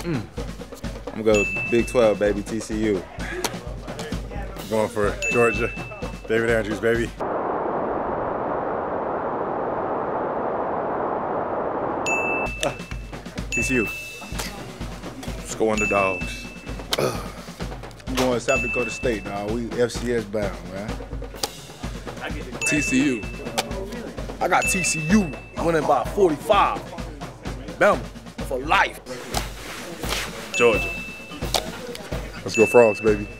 I'm gonna go Big 12, baby, TCU. I'm going for Georgia. David Andrews, baby. TCU. Let's go Underdogs. I'm going South Dakota State, dog. We FCS bound, man. TCU. I got TCU winning by 45. Bama for life. Georgia. Let's go Frogs, baby.